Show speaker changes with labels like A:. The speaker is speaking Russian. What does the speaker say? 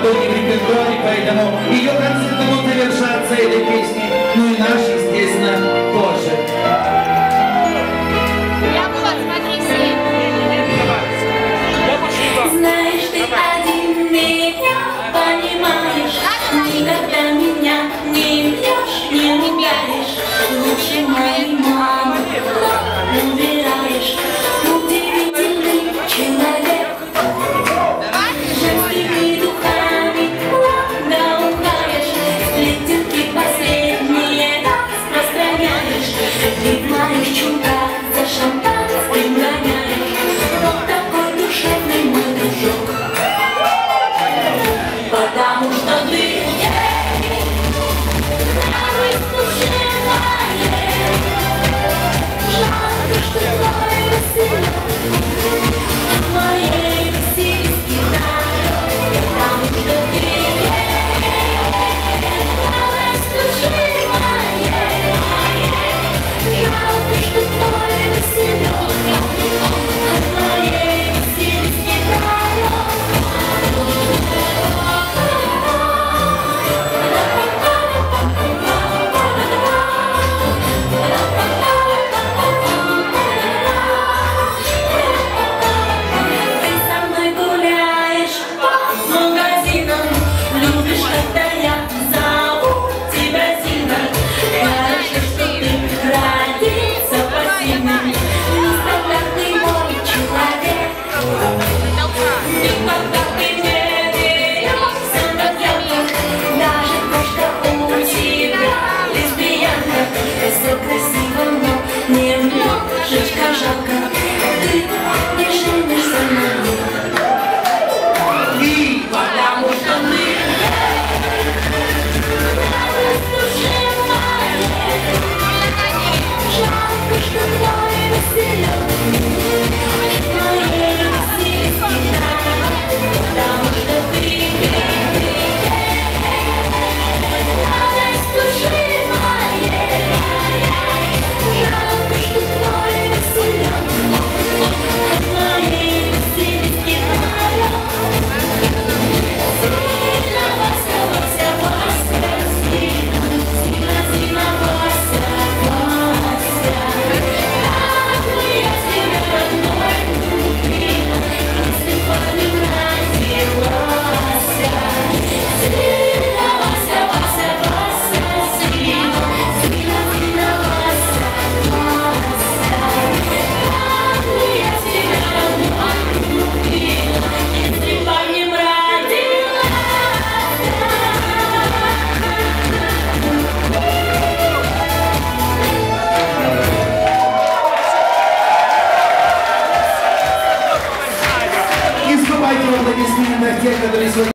A: давно не в репертуаре, поэтому ее концерты будут завершаться этой песней. Ну и наш, естественно, тоже.
B: Знаешь, ты один меня понимаешь, никогда меня не бьешь, не ругаешь, лучше моей мамы убираешь. Удивительный человек, женскими духами благоухаешь, сплетенки последние распространяешь, ты в моих чулках за шампанским гоняешь. Вот такой душевный мой дружок, потому что ты жалко, что твой веселок моей веселье даром, потому что ты слушай моей, жалко, что твой веселок моей веселье даром. Жалко, ты не женишься на мне, и потому что ты слушай моей, жалко, что твой веселок моей веселье даром, потому что ты слушай моей, жалко, что твой веселок моей веселье даром. Сильно Вася, Вася, Вася, сильно, сильно, сильно Вася, Вася, как бы я тебя родной любила, если бы не родилася. Сильно Вася, Вася, Вася, сильно, сильно, сильно Вася, Вася, как бы я тебя родной любила, если бы не родилася.
A: И вступайте в аплодисменты тех, которые сегодня...